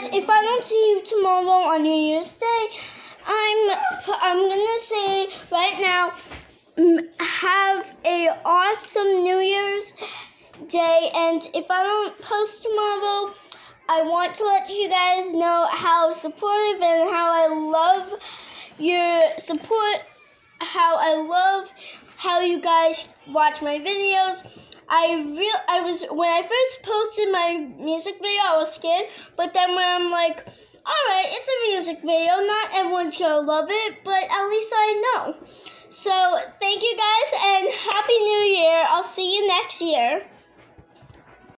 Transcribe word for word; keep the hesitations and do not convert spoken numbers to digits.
guys, if I don't see you tomorrow on New Year's Day, I'm I'm gonna say right now, have a awesome New Year's Day. And if I don't post tomorrow, I want to let you guys know how supportive and how I love your support, how I love how you guys watch my videos. I real I was when I first posted my music video, I was scared, but then when I'm like, all right, it's a music video, not everyone's gonna love it, but at least I know. So thank you guys and Happy New Year. I'll see you next year.